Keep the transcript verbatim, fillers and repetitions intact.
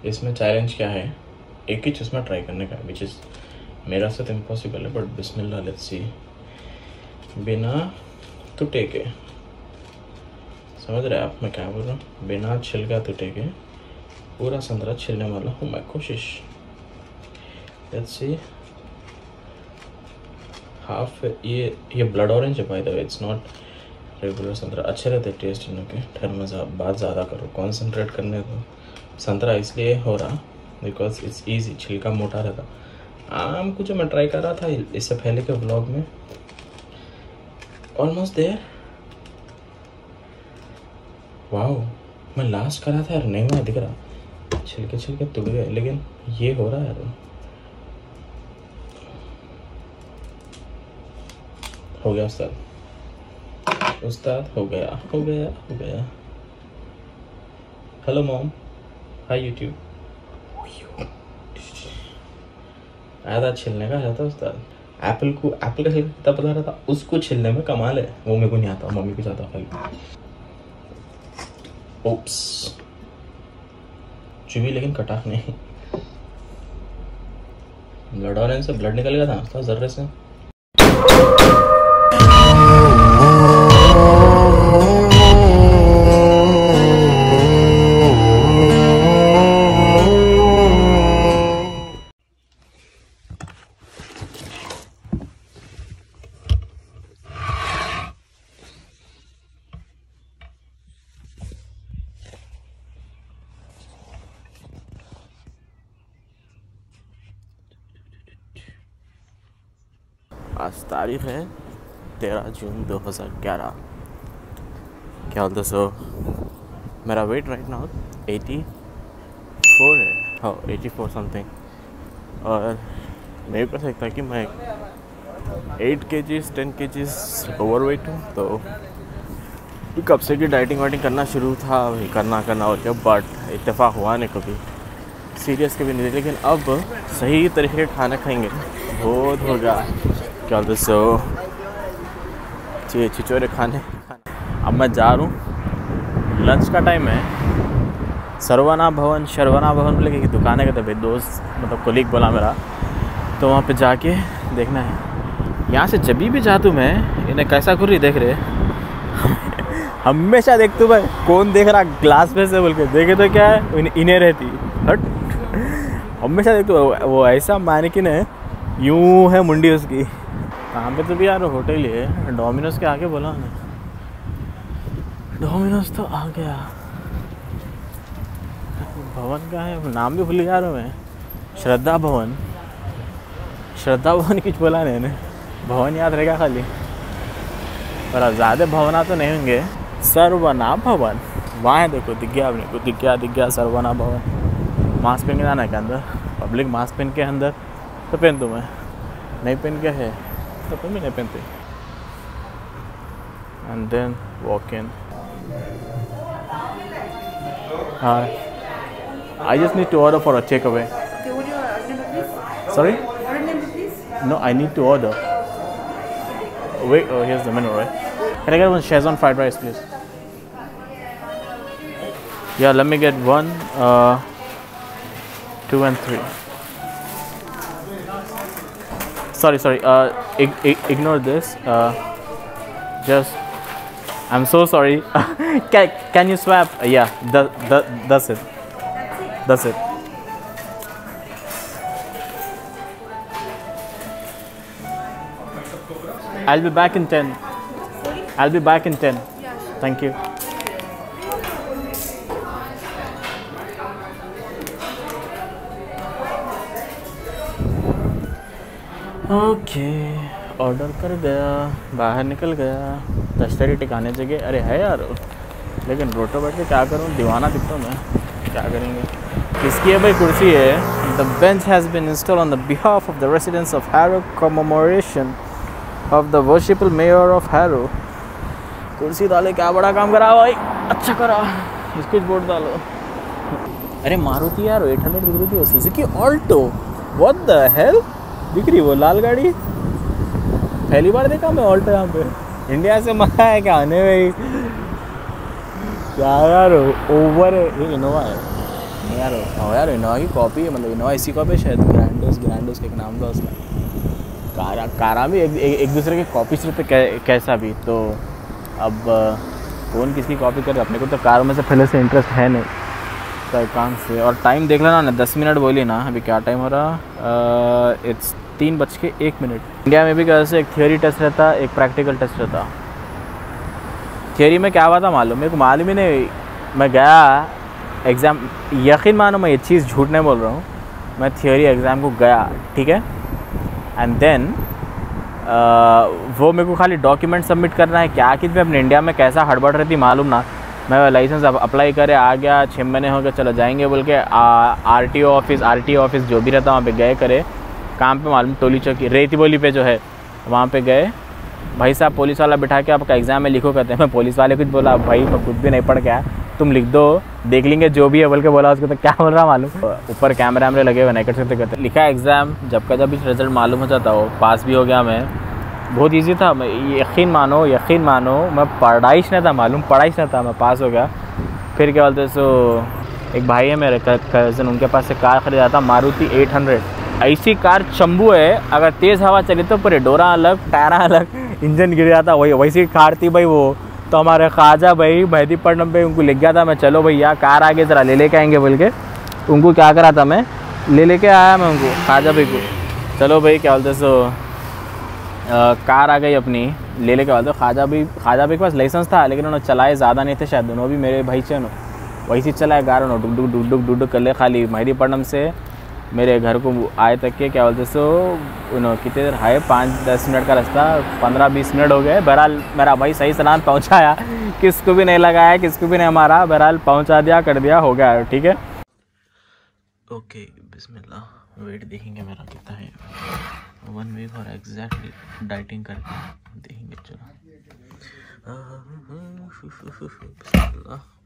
इसमें चैलेंज क्या है, एक ही चश्मा ट्राई करने का, विच इज़ मेरा साथ इम्पॉसिबल है, बट बिस्मिल्लाह लेट्स सी। बिना टूटे के, समझ रहे आप मैं क्या बोल रहा हूँ, बिना छिलका टूटे के पूरा संतरा छिलने वाला हूँ मैं, कोशिश। Let's see. हाफ ये ये ब्लड ऑरेंज है by the way, it's not regular संतरा। अच्छे रहते टेस्ट इनके। ठहर मज़ा बात ज़्यादा करो, कॉन्सेंट्रेट करने दो। संतरा इसलिए हो रहा बिकॉज इट्स ईजी, छिलका मोटा रहता। आम को जो मैं ट्राई कर रहा था इससे पहले के व्लॉग में, ऑलमोस्ट देयर। वाओ, मैं लास्ट करा था यार, नहीं हुआ दिख रहा, छिलके छिलके टूट गए, लेकिन ये हो रहा है यार। हो गया उस्ताद, उस्ताद हो गया हो गया हो गया। Hello mom, hi YouTube. आया था छिलने का, आया था उस्ताद। एप्पल को, एप्पल का छिलका कितना पता रहा था, उसको छिलने में कमाल है। वो मेरे को नहीं आता, मम्मी को जाता खाली। ओप्स, चुभी लेकिन कटाक नहीं। ब्लड ऑरेंज से ब्लड निकल गया था उस्ताद जर्रे से। आज तारीख है तेरह जून दो हज़ार ग्यारह। क्या बोलते सो, मेरा weight right now eighty four है, हाँ एटी फोर समथिंग। और मेरे को लगता है कि मैं एट के जीज टेन के जीज ओवर वेट हूँ। तो कब से की डाइटिंग वाइटिंग करना शुरू था, वही करना करना और क्या, बट इत्तेफाक हुआ नहीं कभी, सीरियस कभी नहीं। लेकिन अब सही तरीके के खाना खाएंगे बहुत होगा। क्या बोलते सो, ची छिचोरे खाने। अब मैं जा रहा हूँ, लंच का टाइम है। सरवना भवन शरवना भवन बोले कि दुकान है, कहते भाई दोस्त मतलब कोलीग बोला मेरा, तो वहाँ पे जाके देखना है। यहाँ से जब भी जातू मैं, इन्हें कैसा कर रही देख रहे हमेशा देखतू भाई, कौन देख रहा ग्लास में से बोल के, देखे तो क्या है इन्हें रहती हट। हमेशा देखतू वो ऐसा मैनिकिन है, यूँ है मुंडी उसकी। कहाँ पे तो भी यार होटल ही है, डोमिनोज के आगे बोला ना, डोमिनोज तो आ गया। भवन का है, नाम भी भूल गया यार मैं, श्रद्धा भवन। श्रद्धा भवन कुछ बोला नहीं ने, भवन याद रहेगा खाली, पर ज़्यादा भवना तो नहीं होंगे। सर्वना भवन वहाँ है, देखो दिख गया आपने को, दिख गया दिख गया सर्वना भवन। मास्क पहन के जाना है क्या अंदर, पब्लिक मास्क पहन के अंदर तो पहन दूँ मैं, नहीं पहन के है तो तुम भी नहीं पहनते। And then walk in. हाँ, I just need to order for a takeaway. Okay, what do you order, number please? Sorry? Order number please? No, I need to order. Wait, oh, here's the menu, right? Can I get one Szechuan fried rice, please? Yeah, let me get one, uh, two and three. Sorry, sorry. Uh, ig ig ignore this. Uh, just, I'm so sorry. can can you swap? Uh, yeah, that that that's it. That's it. I'll be back in ten. I'll be back in ten. Thank you. Okay, order कर गया, बाहर निकल गया, दस्तरी टिकाने जगह। अरे है यार, लेकिन रोटो बैठ के क्या करूँ, दीवाना दिखता हूँ मैं, क्या करेंगे। किसकी है भाई कुर्सी है। The bench has been install on the behalf of the residents of Harrow commemoration of the worshipful mayor of Harrow. कुर्सी डाले, क्या बड़ा काम करा भाई, अच्छा करा। इसको बोर्ड डालो। अरे मारुति यार एट हंड्रेड दिख रही थी, Suzuki Alto, what the hell दिख रही वो लाल गाड़ी। पहली बार देखा मैं ऑल्टो यहाँ पे। इंडिया से मंगा है क्या आने में, क्या यार ओवर है। ये इनोवा है, नहीं यार, हो यार इनोवा की कॉपी है, मतलब इनोवा इसी कॉपी शायद, ग्रैंडोस ग्रैंडोस के एक नाम था उसका। कारा कारा भी एक, एक, एक दूसरे की कॉपी सिर्फ कै, कैसा भी। तो अब कौन किसकी कॉपी करे, अपने को तो कारों में से पहले से इंटरेस्ट है नहीं, तो काम से। और टाइम देख लेना ना, दस मिनट बोली ना, अभी क्या टाइम हो रहा, इट्स तीन बज के एक मिनट। इंडिया में भी कैसे एक थियोरी टेस्ट रहता, एक प्रैक्टिकल टेस्ट रहता। थियोरी में क्या हुआ था मालूम, मेरे को मालूम ही नहीं। मैं गया एग्ज़ाम, यकीन मानो मैं ये चीज़ झूठ नहीं बोल रहा हूँ, मैं थियोरी एग्ज़ाम को गया, ठीक है। एंड देन वो मेरे को खाली डॉक्यूमेंट सबमिट करना है, क्या कि अपने इंडिया में कैसा हड़बड़ रहती मालूम ना। मैं लाइसेंस अप्लाई करे आ गया, छः महीने हो गए, चलो जाएंगे बोल के R T O office R T O office जो भी रहता वहाँ पे गए करे काम पे, मालूम टोली चौकी रेती बोली पे जो है वहाँ पे गए। भाई साहब पुलिस वाला बिठा के आपका एग्ज़ाम में लिखो कहते हैं। मैं पुलिस वाले कुछ बोला, भाई मैं कुछ भी नहीं पढ़ के आया, तुम लिख दो देख लेंगे जो भी है बोल के बोला उसको। तो क्या बोल रहा मालूम, ऊपर कैमरे वैमरे लगे हुए नहीं कर सकते कहते। लिखा एग्ज़ाम, जब का जब रिजल्ट मालूम हो जाता हो, पास भी हो गया मैं, बहुत इजी था। मैं यकीन मानो यकीन मानो मैं पढ़ाई नहीं था मालूम, पढ़ाई नहीं था, मैं पास हो गया। फिर क्या बोलते सो एक भाई है मेरे कज़न, उनके पास से कार खरीदा था मारुति एट हंड्रेड। ऐसी कार चंबू है, अगर तेज़ हवा चली तो पूरे डोरा अलग टायरा अलग, इंजन गिर जाता, वही वैसी कार थी भाई वो। तो हमारे ख्वाजा भाई मेहदीपट्टनम पे उनको लिख गया था मैं, चलो भैया कार आगे ज़रा ले लेके आएंगे बोल के। उनको क्या करा था मैं, ले लेके आया मैं उनको, ख्वाजा भाई को, चलो भाई क्या बोलते सो आ, कार आ गई अपनी, ले लेके बोलते। ख्वाजा भाई ख्वाजा भाई के पास लाइसेंस था लेकिन उन्होंने चलाए ज़्यादा नहीं थे शायद, दोनों भी मेरे भाई से वैसे चलाए कार, उन्होंने डुक डुक डुक डुक डुक डुक कर ले। खाली मेहदीपट्टनम से मेरे घर को आए तक के क्या बोलते सो उन्होंने कितने देर है, पाँच दस मिनट का रास्ता, पंद्रह बीस मिनट हो गए। बहरहाल मेरा भाई सही सलाम पहुंचाया, किसको भी नहीं लगाया, किसको भी नहीं मारा, बहरहाल पहुंचा दिया, कर दिया, हो गया, ठीक है। ओके बिस्मिल्लाह, वेट देखेंगे मेरा कितना है, वन वीक और एग्जैक्टली डाइटिंग करके देखेंगे। चलो बिस्मिल्लाह।